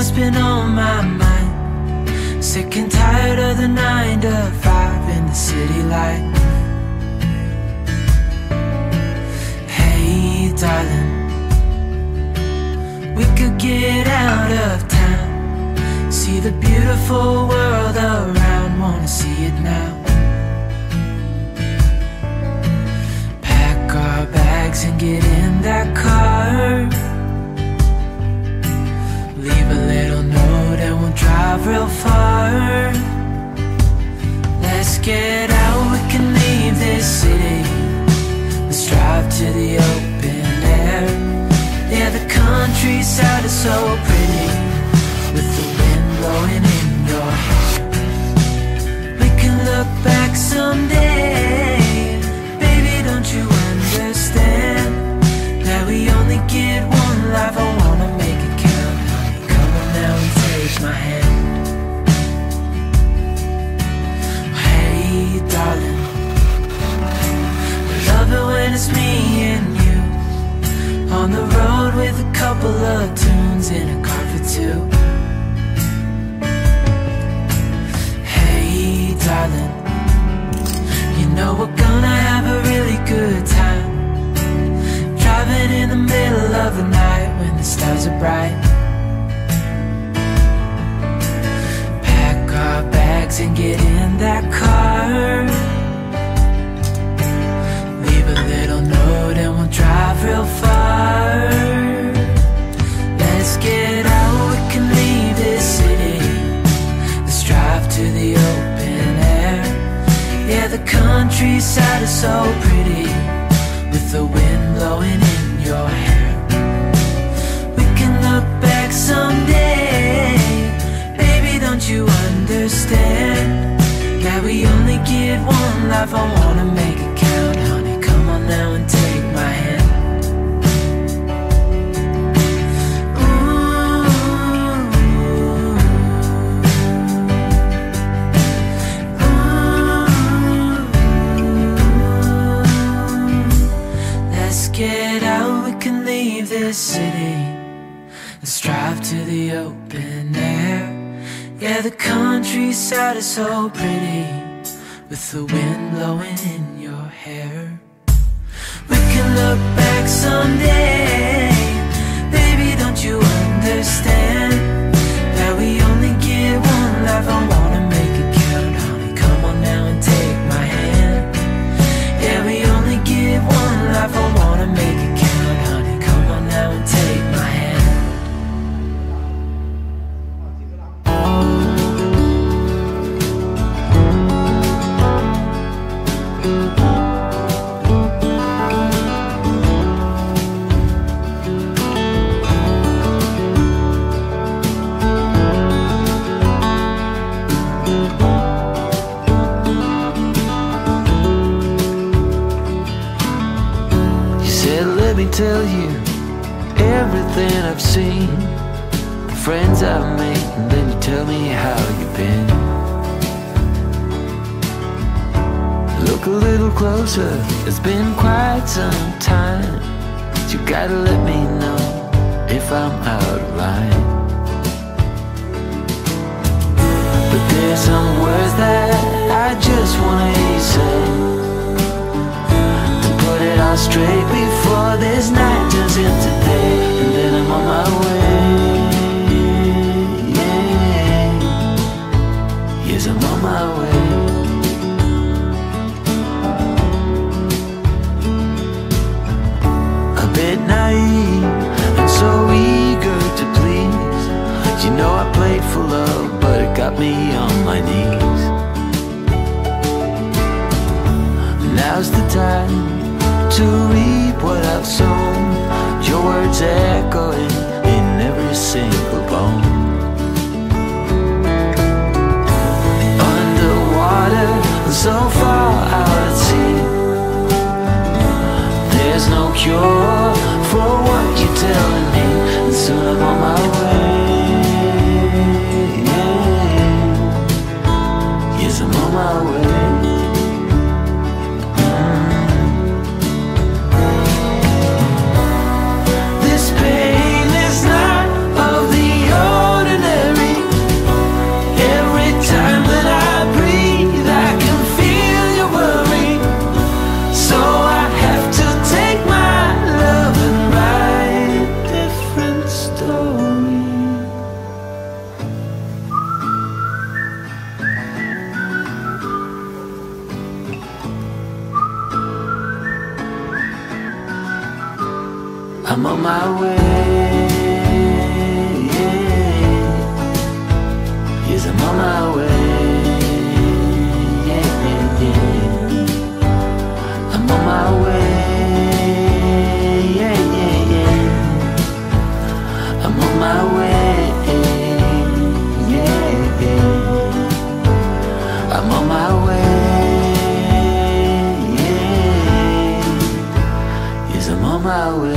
what's been on my mind. Sick and tired of the 9 to 5 in the city life. Hey darling, we could get out of town, see the beautiful world around, wanna see it now. Pack our bags and get in that car, leave a little note and we'll drive real far. Let's get out, we can leave this city. Let's drive to the open air. Yeah, the countryside is so pretty, with the wind blowing in your hair. We can look back someday. Baby, don't you understand that we only get one life? I wanna make it count, honey. Come on now and take my hand. Hey darling, I love it when it's me and you, on the road with a couple of tunes in a car for two. Hey darling, you know we're gonna have a really good time, driving in the middle of the night when the stars are bright. Pack our bags and get in that car, leave a little note and we'll drive real far. Let's get out, we can leave this city. Let's drive to the open air. Yeah, the countryside is so pretty, with the wind blowing in your hair. We can look back someday. Baby, don't you understand that we only get one life? I wanna make it count, honey. Come on now and take my hand. Get out, we can leave this city. Let's drive to the open air. Yeah, the countryside is so pretty, with the wind blowing in your hair. We can look back someday. Baby, don't you understand that we only get one life? I wanna make it count, honey. Come on now and take my hand. Yeah, we only get one life. I wanna make it count, honey. Come on now and take my hand. Let me tell you everything I've seen, the friends I've made, and then you tell me how you've been. Look a little closer, it's been quite some time. You gotta let me know if I'm out of line. But there's some words that I just wanna hear you say, put it all straight before this night turns into day, and then I'm on my way. Yeah. Yes, I'm on my way. A bit naive and so eager to please. You know I played for love, but it got me on my knees. Now's the time to reap what I've sown, your words echoing in every single bone. Underwater, so far out at sea, there's no cure for what you're telling me, and soon I'm on my way. Yes, I'm on my way. Pain is not of the old. on my way. Yes, I'm on my way. I'm on my way. I'm on my way. I'm on my way. Yes, I'm on my way.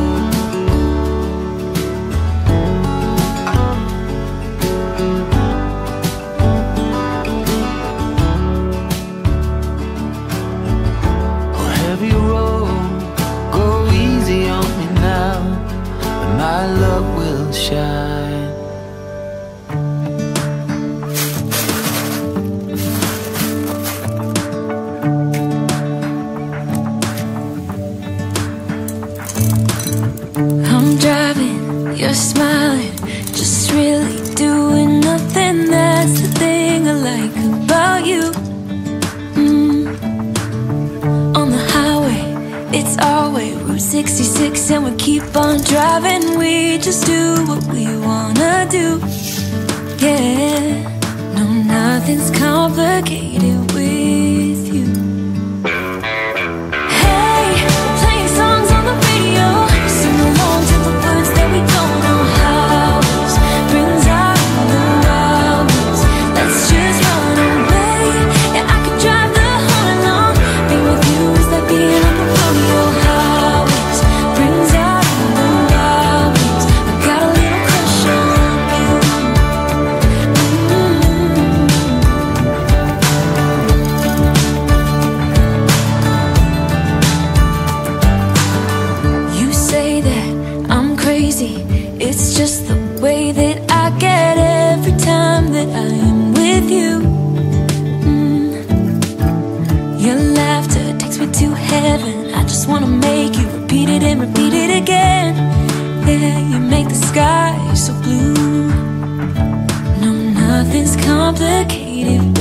Oh, heavy road, go easy on me now, and my love will shine. I'm driving, you're smiling, just really doing nothing. That's the thing I like about you. On the highway, it's our way, Route 66, and we keep on driving. We just do what we wanna do. Yeah, no, nothing's complicated with you. Hey, playing songs on the radio, sing along to the words that we don't know how. Brings out the wild ones. Let's just run away. Yeah, I could drive the whole night long. Being with you is like being on the rodeo highways. Brings out the wild ones. I got a little crush on you. You say that I'm crazy. It's just the way that I get every time that I am with you. Your laughter takes me to heaven. I just wanna make you repeat it and repeat it again. Yeah, you make the sky so blue. No, nothing's complicated